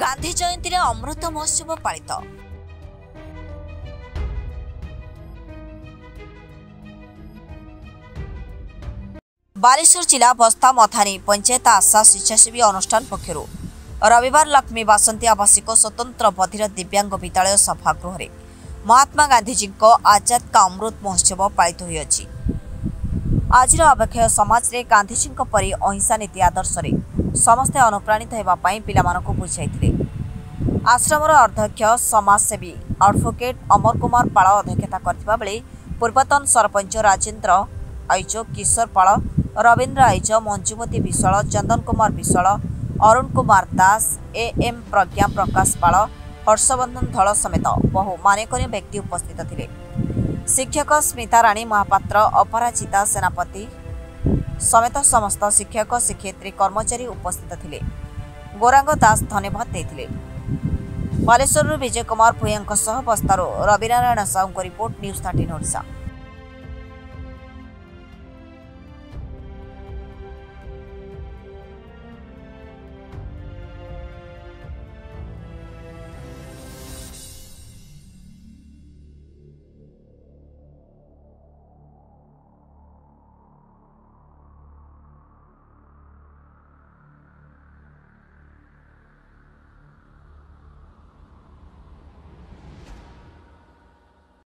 गांधी जयंती रे अमृत महोत्सव पालित। बालेश्वर जिला बस्ता मथानी पंचायत आशा स्वेच्छासेवी अनुष्ठान पक्षर रविवार लक्ष्मी बासंती आवासिक स्वतंत्र बधिर दिव्यांग विद्यालय सभागृह रे महात्मा गांधीजी आजाद का अमृत महोत्सव पालित होइछि। आज अपेक्षा समाज रे गांधीजी परी अहिंसा नीति आदर्श रे समस्ते अनुप्राणित होगा पिलामानकु बुझाइथिले। आश्रमर अध्यक्ष समाजसेवी एडवोकेट अमर कुमार पाल अध्यक्षता करथिबा बेले पूर्वतन सरपंच राजेंद्र आइच, किशोर पाल, रवींद्र आइच, मंजुमती विश्वाल, चंदन कुमार विश्वाल, अरुण कुमार दास, एम प्रज्ञा प्रकाश पाल, हर्षवर्धन धल समेत बहु मान्यगण्य व्यक्ति उपस्थित थिले। शिक्षक स्मिता राणी महापात्र, अपराजिता सेनापति समेत समस्त शिक्षक शिक्षयित्री कर्मचारी उपस्थित थिले। गौरांग दास धन्यवाद देथिले। बालेश्वर विजय कुमार भूया बस्तारू रविनारायण साहू रिपोर्ट न्यूज 13 ओडिशा।